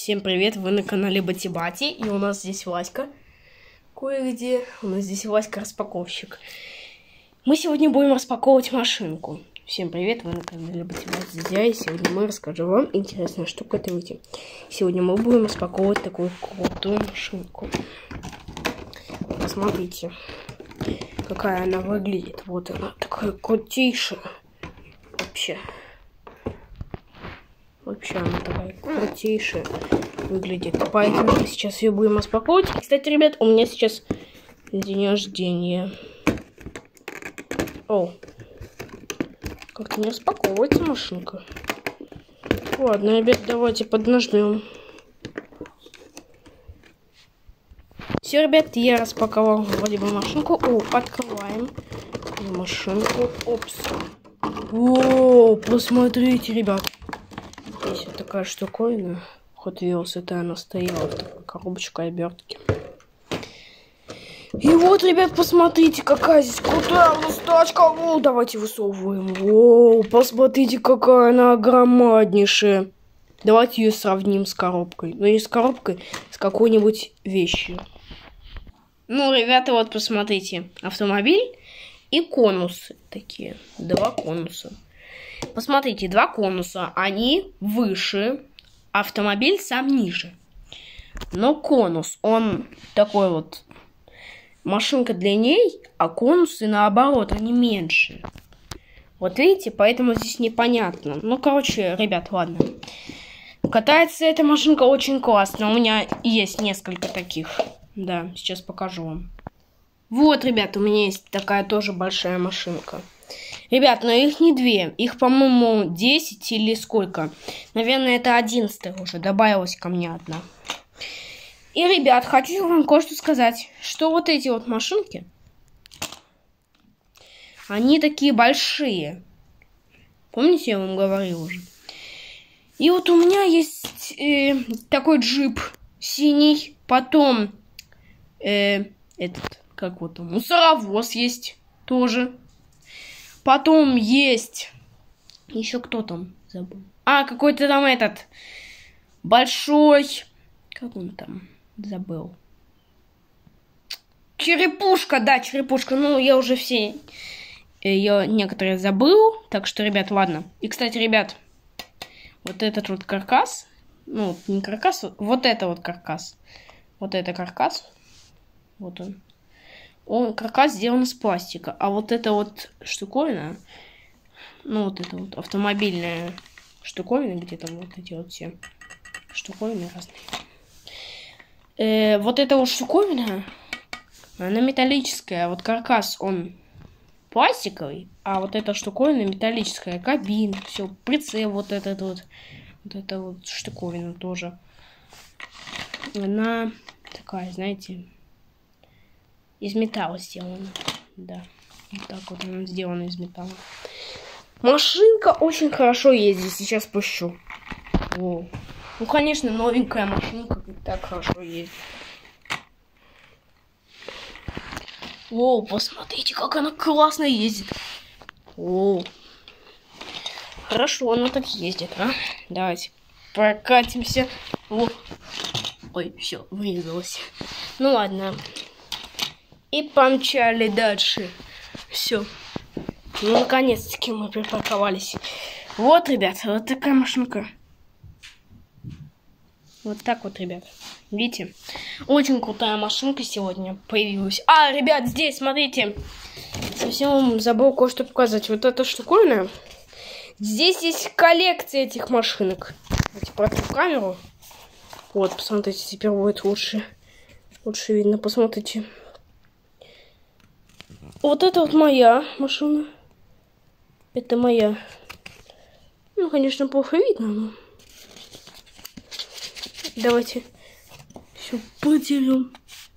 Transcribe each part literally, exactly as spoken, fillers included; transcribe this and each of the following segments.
Всем привет, вы на канале Бати-Бати, и у нас здесь Васька. Кое-где у нас здесь Васька-распаковщик. Мы сегодня будем распаковывать машинку. Всем привет, вы на канале Бати-Бати, и сегодня мы расскажем вам интересную штуку. Давайте. Сегодня мы будем распаковывать такую крутую машинку. Посмотрите, какая она выглядит. Вот она, такая крутейшая. Вообще. Вообще она такая крутейшая выглядит. Поэтому мы сейчас ее будем распаковывать. И, кстати, ребят, у меня сейчас день рождения. О, как-то не распаковывается машинка. Ладно, ребят, давайте поднажмем. Все, ребят, я распаковал вроде бы машинку. О, открываем машинку. Опс. О, посмотрите, ребят. Здесь вот такая штуковина. Hot Wheels, это она стояла в такой коробочке обертки. И вот, ребят, посмотрите, какая здесь крутая у нас тачка. О, давайте высовываем. О, посмотрите, какая она громаднейшая. Давайте ее сравним с коробкой. Ну, не с коробкой, с какой-нибудь вещью. Ну, ребята, вот посмотрите. Автомобиль и конусы такие. Два конуса. Посмотрите, два конуса, они выше, автомобиль сам ниже. Но конус, он такой вот, машинка длиннее, а конусы наоборот, они меньше. Вот видите, поэтому здесь непонятно. Ну, короче, ребят, ладно. Катается эта машинка очень классно, у меня есть несколько таких. Да, сейчас покажу вам. Вот, ребят, у меня есть такая тоже большая машинка. Ребят, но их не две. Их, по-моему, десять или сколько. Наверное, это одиннадцатая уже. Добавилась ко мне одна. И, ребят, хочу вам кое-что сказать. Что вот эти вот машинки, они такие большие. Помните, я вам говорил уже? И вот у меня есть э, такой джип синий. Потом э, этот, как вот там, мусоровоз есть тоже. Потом есть... Еще кто там? Забыл. А, какой-то там этот... Большой... Как он там? Забыл. Черепушка, да, черепушка. Ну, я уже все... Я некоторые забыл. Так что, ребят, ладно. И, кстати, ребят... Вот этот вот каркас... Ну, не каркас, вот это вот каркас. Вот это каркас. Вот он. Он, каркас сделан из пластика. А вот эта вот штуковина, ну вот это вот автомобильная штуковина, где там вот эти вот все штуковины разные. Э, вот эта вот штуковина, она металлическая. Вот каркас, он пластиковый, а вот эта штуковина металлическая. Кабина, все, прицел вот этот вот. Вот эта вот штуковина тоже. Она такая, знаете... Из металла сделана. Да. Вот так вот она сделана из металла. Машинка очень хорошо ездит. Сейчас пущу. О. Ну, конечно, новенькая машинка так хорошо ездит. О, посмотрите, как она классно ездит. О. Хорошо она так ездит, а? Давайте прокатимся. О. Ой, все, вырезалось. Ну ладно. И помчали дальше. Все. Ну, наконец-таки мы припарковались. Вот, ребят, вот такая машинка. Вот так вот, ребят. Видите? Очень крутая машинка сегодня появилась. А, ребят, здесь, смотрите. Совсем забыл кое-что показать. Вот эта штуковина. Здесь есть коллекция этих машинок. Давайте против камеру. Вот, посмотрите, теперь будет лучше. Лучше видно, посмотрите. Вот это вот моя машина. Это моя. Ну, конечно, плохо видно, но... Давайте все потерем.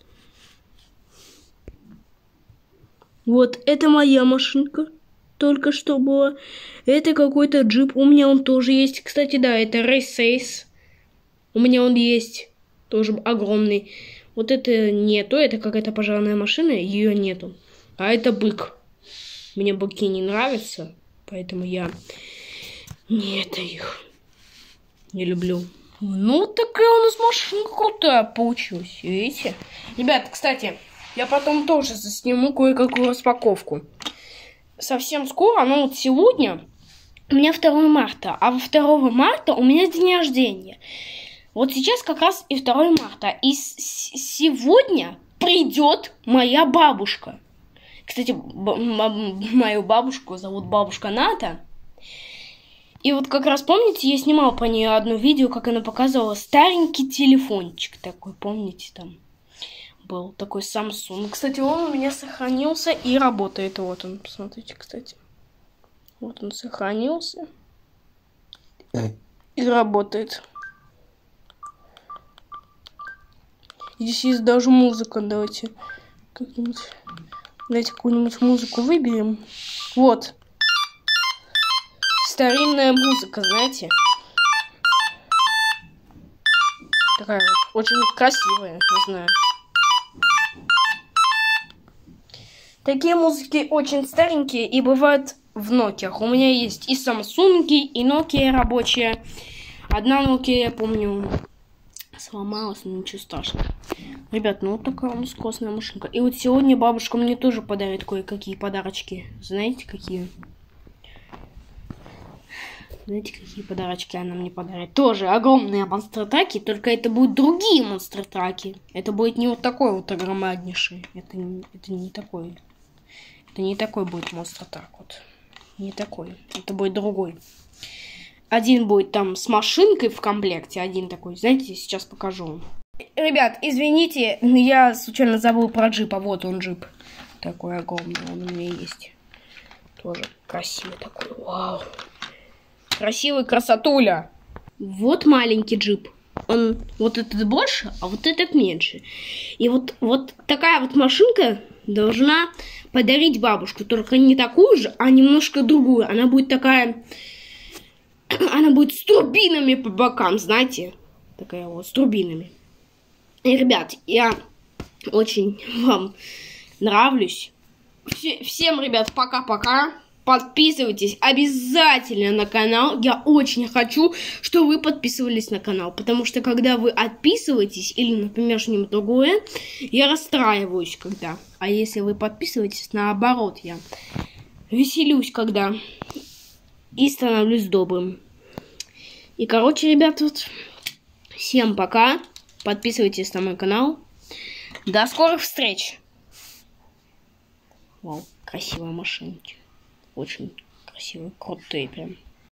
Вот, это моя машинка. Только что была. Это какой-то джип. У меня он тоже есть. Кстати, да, это Race Ace. У меня он есть. Тоже огромный. Вот это нету. Это какая-то пожарная машина. Ее нету. А это бык. Мне быки не нравятся, поэтому я не это их не люблю. Ну, такая у нас машинка крутая получилась, видите? Ребята, кстати, я потом тоже засниму кое-какую распаковку. Совсем скоро, ну вот сегодня, у меня второе марта, а во второго марта у меня день рождения. Вот сейчас как раз и второе марта, и сегодня придет моя бабушка. Кстати, мою бабушку зовут бабушка Ната. И вот как раз, помните, я снимала по ней одно видео, как она показывала старенький телефончик такой, помните, там был такой Samsung. Кстати, он у меня сохранился и работает. Вот он, посмотрите, кстати. Вот он сохранился и работает. Здесь есть даже музыка, давайте как-нибудь, давайте какую-нибудь музыку выберем. Вот. Старинная музыка, знаете. Такая вот, очень красивая, не знаю. Такие музыки очень старенькие и бывают в Нокиях. У меня есть и Samsung, и Nokia рабочая. Одна Nokia, я помню, сломалась, но ничего страшного. Ребят, ну вот такая у нас классная машинка. И вот сегодня бабушка мне тоже подарит кое-какие подарочки. Знаете, какие? Знаете, какие подарочки она мне подарит? Тоже огромные монстр-траки, только это будут другие монстр-траки. Это будет не вот такой вот огромнейший. Это, это не такой. Это не такой будет монстр-трак. Вот. Не такой. Это будет другой. Один будет там с машинкой в комплекте. Один такой. Знаете, сейчас покажу вам. Ребят, извините, я случайно забыл про джипа. Вот он джип. Такой огромный. Он у меня есть. Тоже красивый такой. Вау. Красивый красотуля. Вот маленький джип. Он вот этот больше, а вот этот меньше. И вот, вот такая вот машинка должна подарить бабушку. Только не такую же, а немножко другую. Она будет такая... Она будет с турбинами по бокам, знаете. Такая вот, с турбинами. И, ребят, я очень вам нравлюсь. Все, всем, ребят, пока-пока. Подписывайтесь обязательно на канал. Я очень хочу, чтобы вы подписывались на канал. Потому что, когда вы отписываетесь, или, например, что-нибудь другое, я расстраиваюсь, когда. А если вы подписываетесь, наоборот, я веселюсь, когда. И становлюсь добрым. И, короче, ребят, вот. Всем пока. Подписывайтесь на мой канал. До скорых встреч. Вау, красивые машинки. Очень красивые, крутые прям.